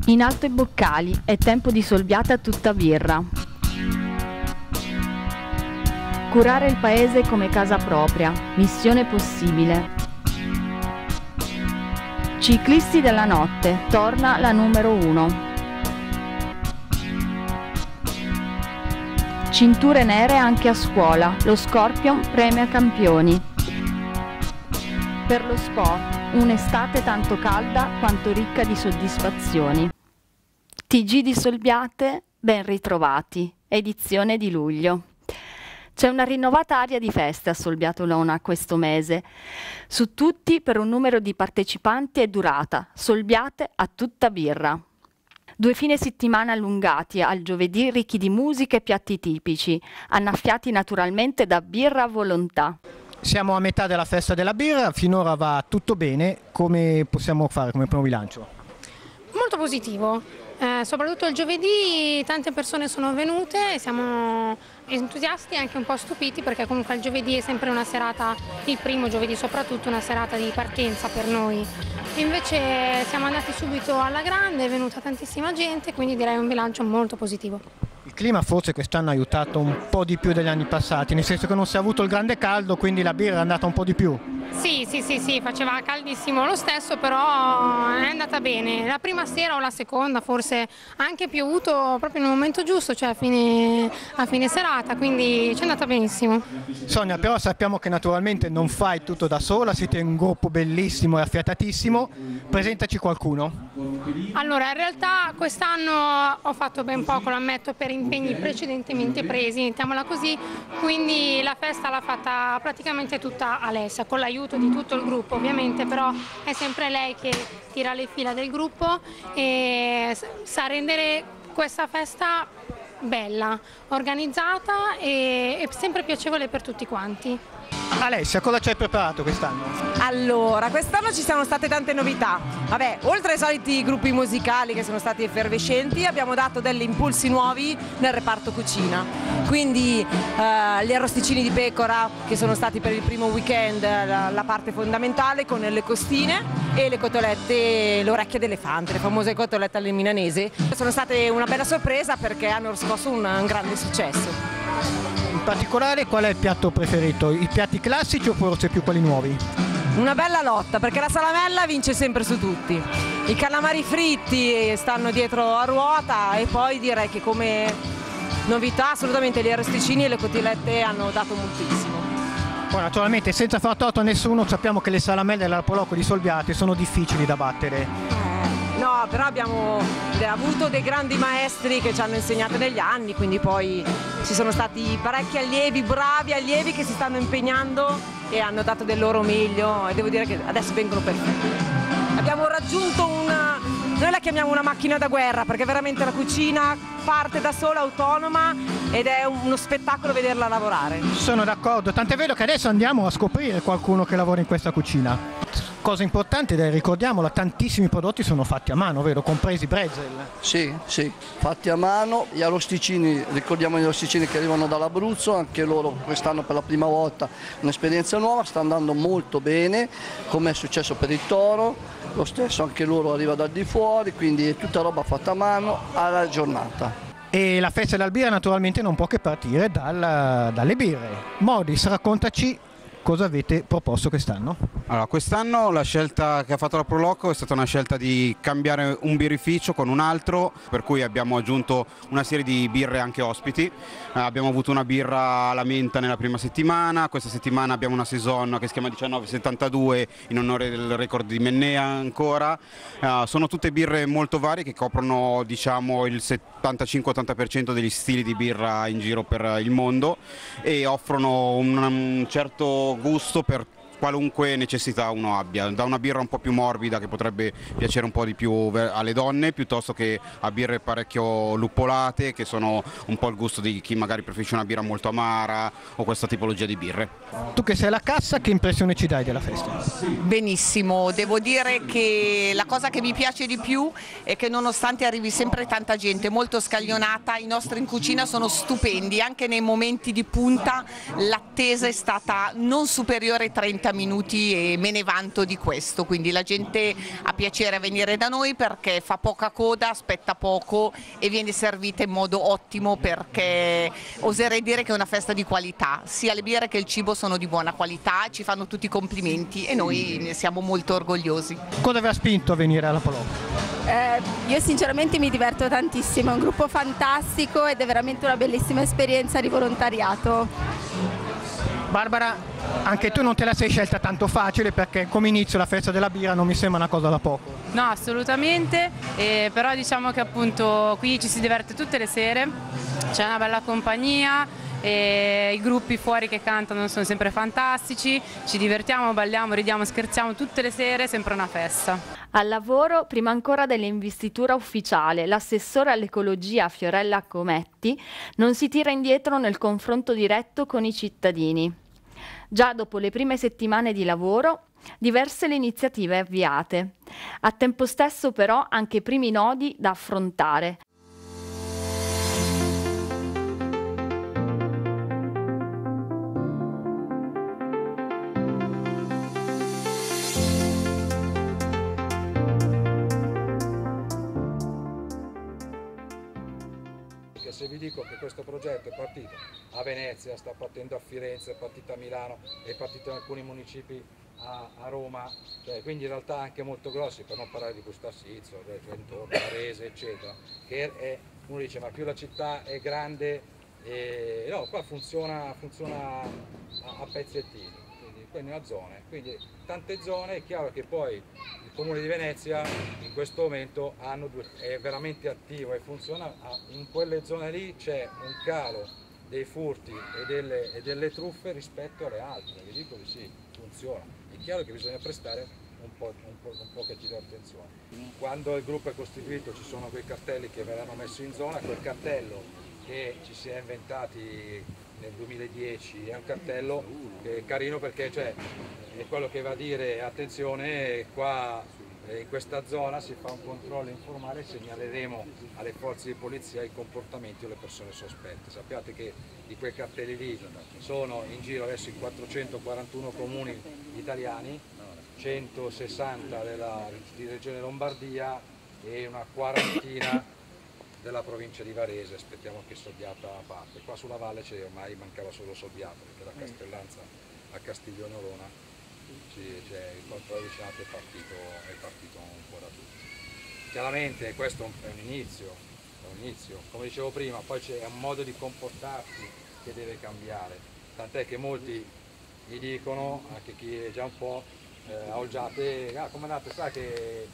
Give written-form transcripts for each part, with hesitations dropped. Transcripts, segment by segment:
In alto i boccali, è tempo di Solbiate a tutta birra. Curare il paese come casa propria, missione possibile. Ciclisti della notte, torna la numero 1. Cinture nere anche a scuola, lo Scorpion premia campioni. Per lo sport, un'estate tanto calda quanto ricca di soddisfazioni. TG di Solbiate, ben ritrovati, edizione di luglio. C'è una rinnovata aria di festa a Solbiate Olona questo mese. Su tutti per un numero di partecipanti e durata, Solbiate a tutta birra. 2 fine settimana allungati al giovedì ricchi di musica e piatti tipici, annaffiati naturalmente da birra a volontà. Siamo a metà della festa della birra, finora va tutto bene. Come possiamo fare come primo bilancio? Molto positivo. Soprattutto il giovedì tante persone sono venute, siamo entusiasti e anche un po' stupiti perché comunque il giovedì è sempre una serata, il primo giovedì soprattutto, una serata di partenza per noi. Invece siamo andati subito alla grande, è venuta tantissima gente, quindi direi un bilancio molto positivo. Il clima forse quest'anno ha aiutato un po' di più degli anni passati, nel senso che non si è avuto il grande caldo, quindi la birra è andata un po' di più. Sì, faceva caldissimo lo stesso, però è andata bene. La prima sera o la seconda forse ha anche piovuto proprio nel momento giusto, cioè a fine serata, quindi ci è andata benissimo. Sonia, però sappiamo che naturalmente non fai tutto da sola, siete un gruppo bellissimo e affiatatissimo, presentaci qualcuno. Allora, in realtà quest'anno ho fatto ben poco, lo ammetto, per impegni precedentemente presi, mettiamola così, quindi la festa l'ha fatta praticamente tutta Alessia, con l'aiuto di tutto il gruppo ovviamente, però è sempre lei che tira le fila del gruppo e sa rendere questa festa bella, organizzata e sempre piacevole per tutti quanti. Alessia, cosa ci hai preparato quest'anno? Allora, quest'anno ci sono state tante novità. Vabbè, oltre ai soliti gruppi musicali che sono stati effervescenti, abbiamo dato degli impulsi nuovi nel reparto cucina. Quindi gli arrosticini di pecora, che sono stati per il primo weekend la parte fondamentale, con le costine e le cotolette, l'orecchia d'elefante, le famose cotolette alle milanese. Sono state una bella sorpresa perché hanno riscosso un grande successo. In particolare qual è il piatto preferito? I piatti classici o forse più quelli nuovi? Una bella lotta perché la salamella vince sempre su tutti. I calamari fritti stanno dietro a ruota e poi direi che come novità assolutamente gli arrosticini e le cotolette hanno dato moltissimo. Poi naturalmente senza far torto a nessuno sappiamo che le salamelle della Polocco di Solbiate sono difficili da battere. No, però abbiamo avuto dei grandi maestri che ci hanno insegnato negli anni, quindi poi ci sono stati parecchi allievi, bravi allievi che si stanno impegnando e hanno dato del loro meglio e devo dire che adesso vengono perfetti. Abbiamo raggiunto noi la chiamiamo una macchina da guerra perché veramente la cucina parte da sola, autonoma ed è uno spettacolo vederla lavorare. Sono d'accordo, tant'è vero che adesso andiamo a scoprire qualcuno che lavora in questa cucina. Cosa importante, ricordiamola, tantissimi prodotti sono fatti a mano, vero? Compresi i brezel. Sì, fatti a mano. Gli arrosticini, ricordiamo gli arrosticini che arrivano dall'Abruzzo, anche loro quest'anno per la prima volta un'esperienza nuova, sta andando molto bene, come è successo per il toro, lo stesso anche loro arriva dal di fuori, quindi è tutta roba fatta a mano alla giornata. E la festa della birra naturalmente non può che partire dalle birre. Modis, raccontaci cosa avete proposto quest'anno? Allora, quest'anno la scelta che ha fatto la Proloco è stata una scelta di cambiare un birrificio con un altro, per cui abbiamo aggiunto una serie di birre anche ospiti. Abbiamo avuto una birra alla menta nella prima settimana, questa settimana abbiamo una saison che si chiama 1972 in onore del record di Mennea ancora. Sono tutte birre molto varie che coprono, diciamo, il 75-80% degli stili di birra in giro per il mondo e offrono un certo gusto per qualunque necessità uno abbia, da una birra un po' più morbida che potrebbe piacere un po' di più alle donne, piuttosto che a birre parecchio luppolate che sono un po' il gusto di chi magari preferisce una birra molto amara o questa tipologia di birre. Tu che sei alla cassa, che impressione ci dai della festa? Benissimo, devo dire che la cosa che mi piace di più è che nonostante arrivi sempre tanta gente molto scaglionata, i nostri in cucina sono stupendi, anche nei momenti di punta l'attesa è stata non superiore ai 30 30 minuti e me ne vanto di questo, quindi la gente ha piacere a venire da noi perché fa poca coda, aspetta poco e viene servita in modo ottimo, perché oserei dire che è una festa di qualità, sia le birre che il cibo sono di buona qualità, ci fanno tutti i complimenti e noi ne siamo molto orgogliosi. Cosa vi ha spinto a venire alla Polocco? Io sinceramente mi diverto tantissimo, è un gruppo fantastico ed è veramente una bellissima esperienza di volontariato. Barbara, anche tu non te la sei scelta tanto facile, perché come inizio la festa della birra non mi sembra una cosa da poco. No, assolutamente, però diciamo che appunto qui ci si diverte tutte le sere, c'è una bella compagnia, e i gruppi fuori che cantano sono sempre fantastici, ci divertiamo, balliamo, ridiamo, scherziamo tutte le sere, sempre una festa. Al lavoro, prima ancora dell'investitura ufficiale, l'assessore all'ecologia Fiorella Cometti non si tira indietro nel confronto diretto con i cittadini. Già dopo le prime settimane di lavoro, diverse le iniziative avviate. A tempo stesso però anche i primi nodi da affrontare. Se vi dico che questo progetto è partito a Venezia, sta partendo a Firenze, è partito a Milano, è partito in alcuni municipi a Roma, cioè, quindi in realtà anche molto grossi, per non parlare di Bustarsizzo, Gentone, Varese, eccetera, che uno dice ma più la città è grande, no, qua funziona a pezzettini, quindi a zone, quindi tante zone. È chiaro che poi il Comune di Venezia in questo momento è veramente attivo e funziona, in quelle zone lì c'è un calo dei furti e delle truffe rispetto alle altre, vi dico di sì, funziona. È chiaro che bisogna prestare un pochettino di attenzione. Quando il gruppo è costituito ci sono quei cartelli che verranno messi in zona, quel cartello che ci si è inventati nel 2010 è un cartello che è carino, perché cioè, è quello che va a dire attenzione, qua in questa zona si fa un controllo informale, segnaleremo alle forze di polizia i comportamenti o le persone sospette. Sappiate che di quei cartelli lì sono in giro adesso in 441 comuni italiani, 160 di Regione Lombardia e una quarantina della provincia di Varese. Aspettiamo che Sogdiata parte. Qua sulla valle ormai mancava solo Sogdiata, perché da Castellanza a Castiglione Olona il controllo vicinato è partito un po' da tutti. Chiaramente questo è un inizio, come dicevo prima, poi c'è un modo di comportarsi che deve cambiare, tant'è che molti mi dicono, anche chi è già un po' a Olgiate, comandante, sa che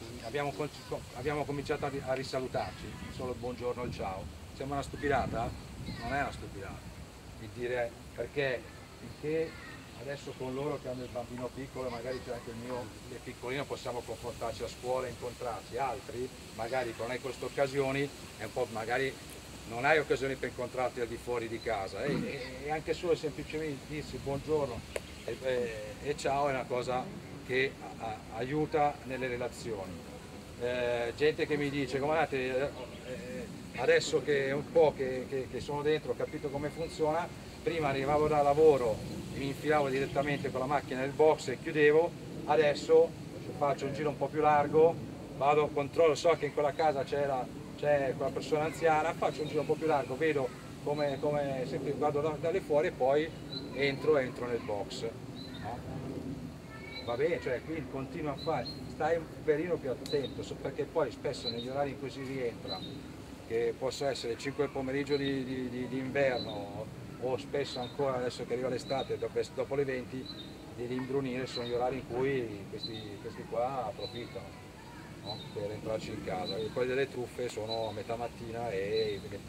abbiamo cominciato a risalutarci, solo il buongiorno e il ciao. Sembra una stupidata? Non è una stupidata, di dire, perché finché adesso con loro che hanno il bambino piccolo, magari c'è anche il mio piccolino, possiamo confrontarci a scuola, incontrarci, altri magari con queste occasioni è un po', magari non hai occasioni per incontrarti al di fuori di casa e anche solo semplicemente dirsi buongiorno e ciao è una cosa che aiuta nelle relazioni. Gente che mi dice, guardate, adesso che è un po' che sono dentro, ho capito come funziona, prima arrivavo da lavoro e mi infilavo direttamente con la macchina nel box e chiudevo, adesso faccio un giro un po' più largo, vado, controllo, so che in quella casa c'è quella persona anziana, faccio un giro un po' più largo, vedo come sempre vado dalle fuori e poi entro nel box. No? Va bene, cioè qui continua a fare, stai un pelino più attento, perché poi spesso negli orari in cui si rientra, che possono essere 5 del pomeriggio di inverno o spesso ancora adesso che arriva l'estate, dopo le 20 di imbrunire, sono gli orari in cui questi qua approfittano, no? Per entrarci in casa. E poi delle truffe sono a metà mattina e le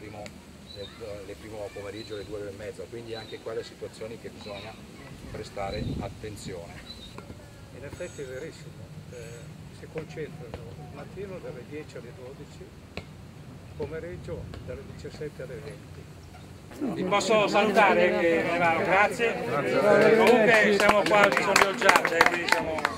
primo pomeriggio, le 2:30, quindi anche quelle situazioni che bisogna prestare attenzione. In effetti è verissimo, si concentrano il mattino dalle 10 alle 12, pomeriggio dalle 17 alle 20. Vi posso salutare? Grazie. Comunque siamo qua, sono di Olgiate, quindi siamo...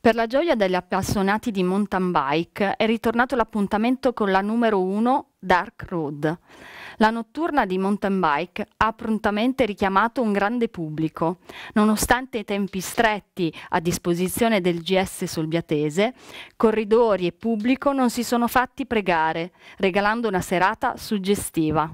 Per la gioia degli appassionati di mountain bike è ritornato l'appuntamento con la numero 1 Dark Road. La notturna di mountain bike ha prontamente richiamato un grande pubblico. Nonostante i tempi stretti a disposizione del GS Solbiatese, corridori e pubblico non si sono fatti pregare, regalando una serata suggestiva.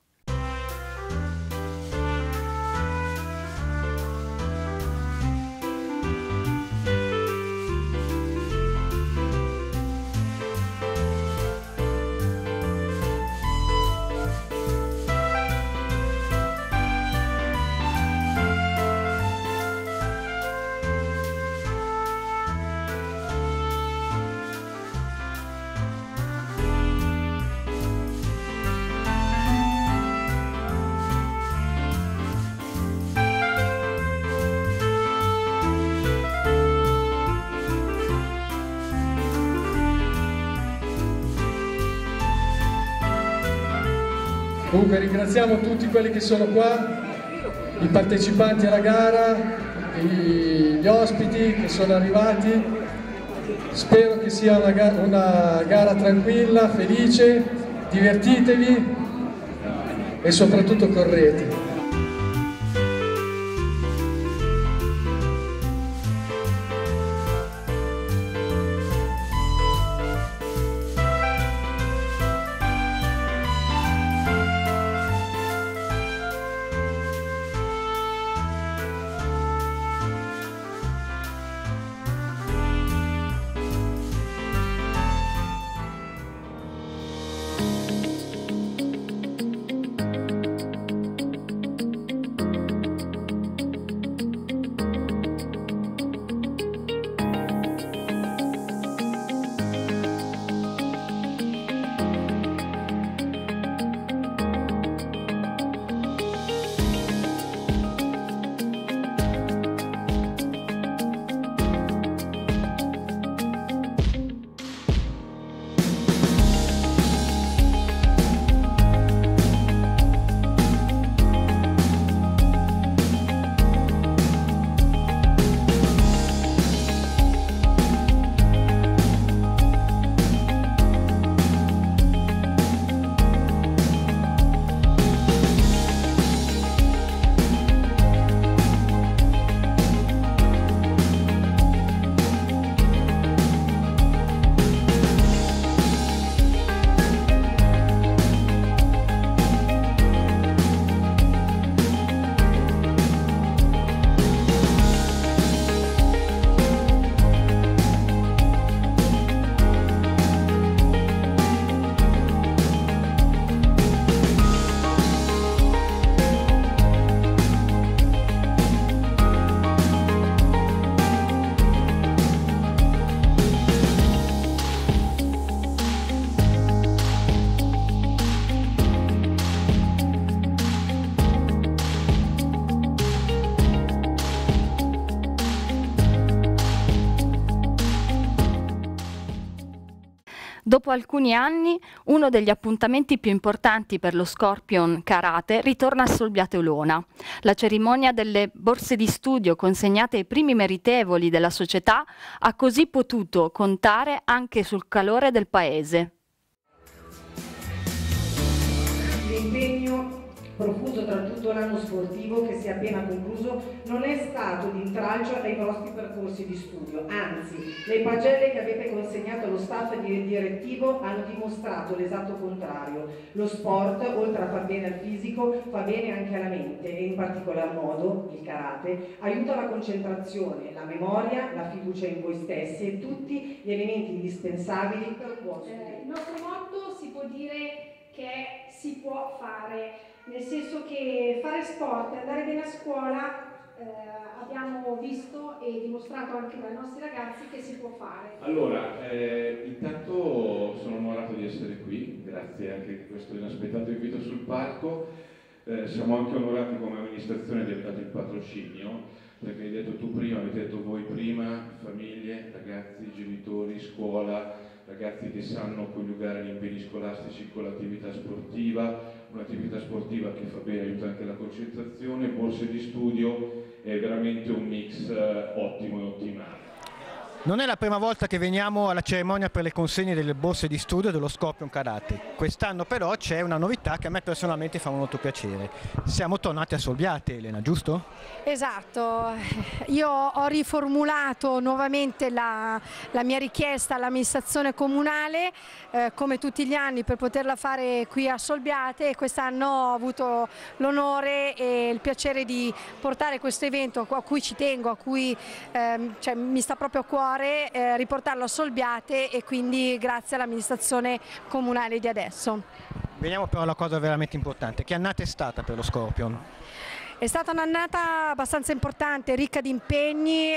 Comunque ringraziamo tutti quelli che sono qua, i partecipanti alla gara, gli ospiti che sono arrivati. Spero che sia una gara tranquilla, felice, divertitevi e soprattutto correte. Dopo alcuni anni, uno degli appuntamenti più importanti per lo Scorpion Karate ritorna a Solbiate Olona. La cerimonia delle borse di studio consegnate ai primi meritevoli della società ha così potuto contare anche sul calore del paese. L'impegno profuso tra tutto l'anno sportivo che si è appena concluso non è stato di intralcio ai vostri percorsi di studio, anzi le pagelle che avete consegnato allo staff direttivo hanno dimostrato l'esatto contrario. Lo sport, oltre a far bene al fisico, fa bene anche alla mente e in particolar modo il karate aiuta la concentrazione, la memoria, la fiducia in voi stessi e tutti gli elementi indispensabili per un buon studio. Il nostro motto si può dire che si può fare, nel senso che fare sport e andare bene a scuola abbiamo visto e dimostrato anche dai nostri ragazzi che si può fare. Allora, intanto sono onorato di essere qui, grazie anche di questo inaspettato invito sul palco. Siamo anche onorati come amministrazione di aver dato il patrocinio, perché hai detto tu prima, avete detto voi prima, famiglie, ragazzi, genitori, scuola, ragazzi che sanno coniugare gli impegni scolastici con l'attività sportiva, un'attività sportiva che fa bene, aiuta anche la concentrazione, borse di studio, è veramente un mix ottimo e ottimale. Non è la prima volta che veniamo alla cerimonia per le consegne delle borse di studio dello Scorpion Karate. Quest'anno però c'è una novità che a me personalmente fa molto piacere. Siamo tornati a Solbiate, Elena, giusto? Esatto, io ho riformulato nuovamente la mia richiesta all'amministrazione comunale, come tutti gli anni, per poterla fare qui a Solbiate, e quest'anno ho avuto l'onore e il piacere di portare questo evento a cui ci tengo, a cui mi sta proprio a cuore, riportarlo a Solbiate, e quindi grazie all'amministrazione comunale di adesso. Veniamo però alla cosa veramente importante. Che annata è stata per lo Scorpion? È stata un'annata abbastanza importante, ricca di impegni,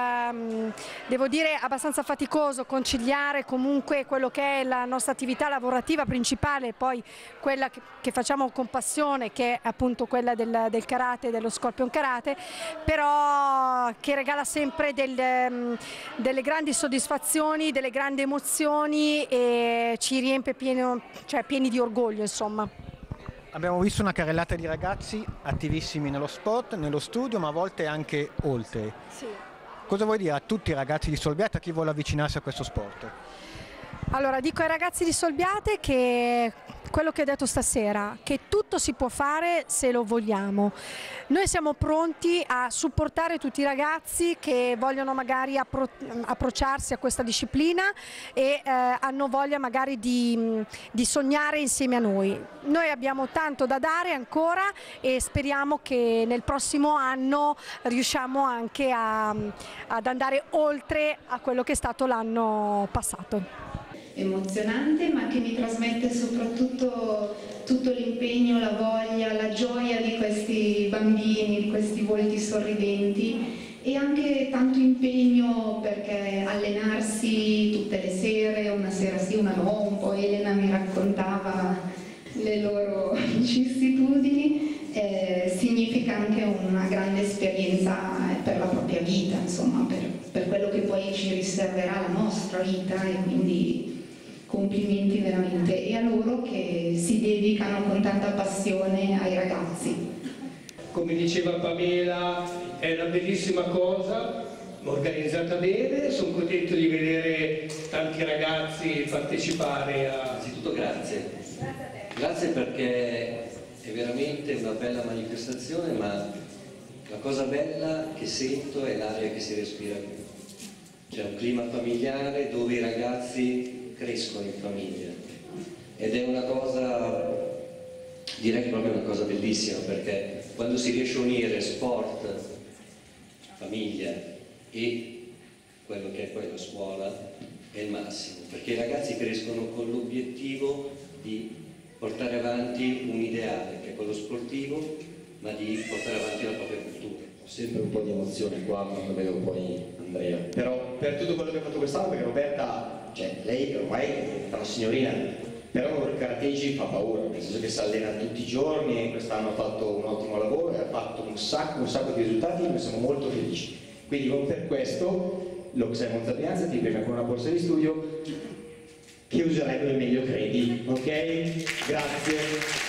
devo dire abbastanza faticoso conciliare comunque quello che è la nostra attività lavorativa principale, poi quella che facciamo con passione, che è appunto quella del karate, dello Scorpion Karate, però che regala sempre delle grandi soddisfazioni, delle grandi emozioni, e ci riempie pieni di orgoglio, insomma. Abbiamo visto una carrellata di ragazzi attivissimi nello sport, nello studio, ma a volte anche oltre. Sì. Cosa vuoi dire a tutti i ragazzi di Solbiate, a chi vuole avvicinarsi a questo sport? Allora, dico ai ragazzi di Solbiate che quello che ho detto stasera, che tutto si può fare se lo vogliamo. Noi siamo pronti a supportare tutti i ragazzi che vogliono magari approcciarsi a questa disciplina e hanno voglia magari di sognare insieme a noi. Noi abbiamo tanto da dare ancora e speriamo che nel prossimo anno riusciamo anche ad andare oltre a quello che è stato l'anno passato. Emozionante, ma che mi trasmette soprattutto tutto l'impegno, la voglia, la gioia di questi bambini, di questi volti sorridenti, e anche tanto impegno, perché allenarsi tutte le sere, una sera sì, una no, un po' Elena mi raccontava le loro vicissitudini, significa anche una grande esperienza per la propria vita, insomma, per quello che poi ci riserverà la nostra vita, e quindi complimenti veramente, e a loro che si dedicano con tanta passione ai ragazzi. Come diceva Pamela, è una bellissima cosa, organizzata bene, sono contento di vedere tanti ragazzi partecipare a... Innanzitutto grazie. Grazie perché è veramente una bella manifestazione, ma la cosa bella che sento è l'aria che si respira qui. C'è un clima familiare dove i ragazzi crescono in famiglia, ed è una cosa, direi che è proprio una cosa bellissima, perché quando si riesce a unire sport, famiglia e quello che è poi la scuola è il massimo, perché i ragazzi crescono con l'obiettivo di portare avanti un ideale che è quello sportivo, ma di portare avanti la propria cultura. Ho sempre un po' di emozione qua quando vedo poi Andrea, però per tutto quello che ha fatto quest'anno, perché Roberta, cioè lei ormai è una signorina, però il karategi fa paura, nel senso che si allena tutti i giorni, e quest'anno ha fatto un ottimo lavoro e ha fatto un sacco di risultati, e noi siamo molto felici. Quindi per questo l'Oxai Monza Brianza ti premia con una borsa di studio che userai dove meglio credi, ok? Grazie.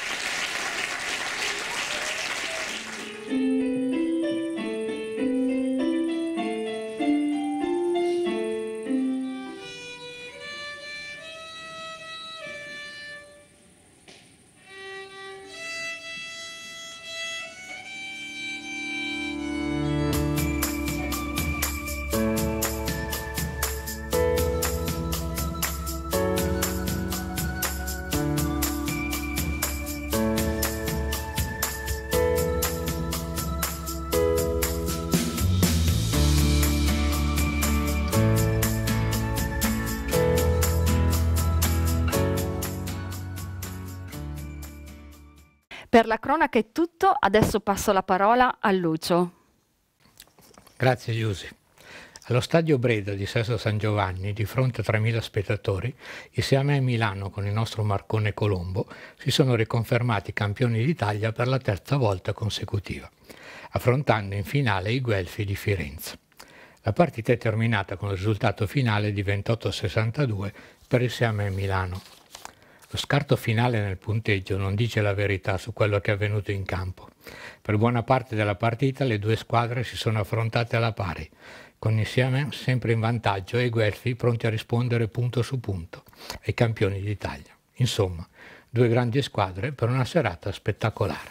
Per la cronaca è tutto, adesso passo la parola a Lucio. Grazie Giusy. Allo stadio Breda di Sesto San Giovanni, di fronte a 3.000 spettatori, i Siame Milano con il nostro Marcone Colombo si sono riconfermati campioni d'Italia per la terza volta consecutiva, affrontando in finale i Guelfi di Firenze. La partita è terminata con il risultato finale di 28-62 per il Siame Milano. Lo scarto finale nel punteggio non dice la verità su quello che è avvenuto in campo. Per buona parte della partita le due squadre si sono affrontate alla pari con il Siamen sempre in vantaggio e i Guelfi pronti a rispondere punto su punto ai campioni d'Italia. Insomma, due grandi squadre per una serata spettacolare.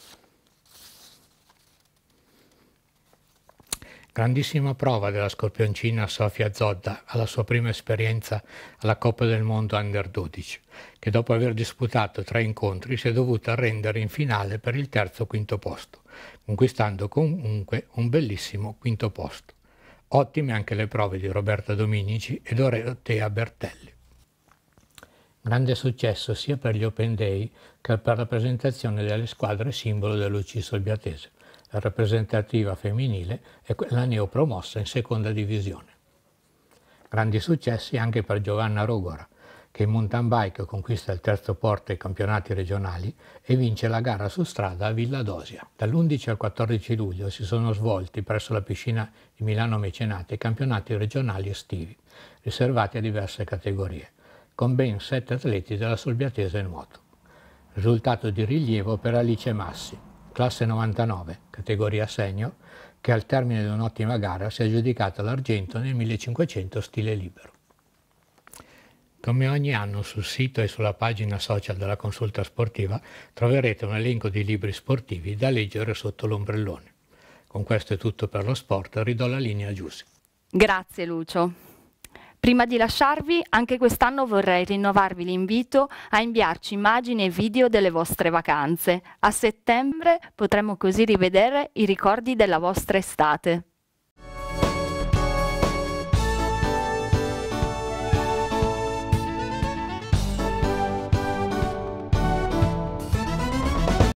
Grandissima prova della scorpioncina Sofia Zodda alla sua prima esperienza alla Coppa del Mondo Under 12, che dopo aver disputato 3 incontri si è dovuta arrendere in finale per il terzo quinto posto, conquistando comunque un bellissimo quinto posto. Ottime anche le prove di Roberta Dominici e Dorotea Bertelli. Grande successo sia per gli Open Day che per la presentazione delle squadre simbolo dell'UC Solbiatese. La rappresentativa femminile è quella neopromossa in seconda divisione. Grandi successi anche per Giovanna Rogora, che in mountain bike conquista il terzo posto ai campionati regionali e vince la gara su strada a Villa Dosia. Dall'11 al 14 luglio si sono svolti presso la piscina di Milano Mecenate i campionati regionali estivi, riservati a diverse categorie, con ben 7 atleti della Solbiatese nuoto. Risultato di rilievo per Alice Massi, classe 99, categoria senior, che al termine di un'ottima gara si è aggiudicata l'argento nel 1500 stile libero. Come ogni anno sul sito e sulla pagina social della Consulta Sportiva troverete un elenco di libri sportivi da leggere sotto l'ombrellone. Con questo è tutto per lo sport, ridò la linea a Giussi. Grazie Lucio. Prima di lasciarvi, anche quest'anno vorrei rinnovarvi l'invito a inviarci immagini e video delle vostre vacanze. A settembre potremo così rivedere i ricordi della vostra estate.